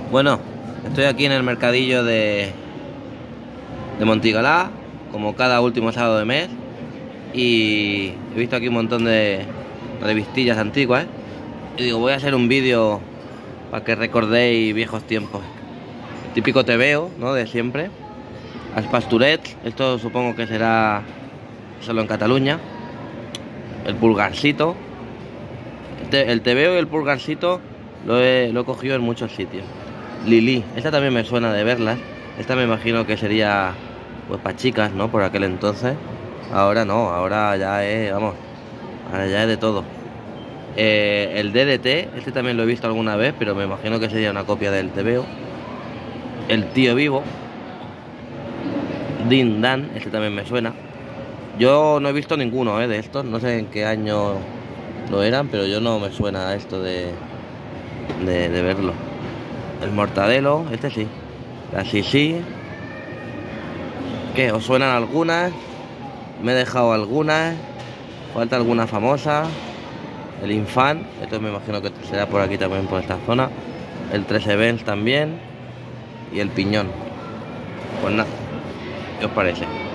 Bueno, estoy aquí en el mercadillo de Montigalá, como cada último sábado de mes, y he visto aquí un montón de revistillas antiguas, y digo, voy a hacer un vídeo para que recordéis viejos tiempos. El típico tebeo, ¿no? De siempre. Als pastorets, esto supongo que será solo en Cataluña. El pulgarcito. El tebeo y el pulgarcito lo he cogido en muchos sitios. Lili, esta también me suena de verlas. Esta me imagino que sería pues para chicas, ¿no? Por aquel entonces. Ahora no, ahora ya es, vamos, ahora ya es de todo. El DDT, este también lo he visto alguna vez, pero me imagino que sería una copia del tebeo. El tío vivo. Din Dan, este también me suena. Yo no he visto ninguno de estos, no sé en qué año lo eran, pero yo no me suena a esto de verlo. El Mortadelo, este sí. La Sisi. ¿Qué? ¿Os suenan algunas? Me he dejado algunas. Falta alguna famosa. El Infant, esto me imagino que será por aquí también, por esta zona. El 13 Benz también. Y el Piñón. Pues nada, ¿qué os parece?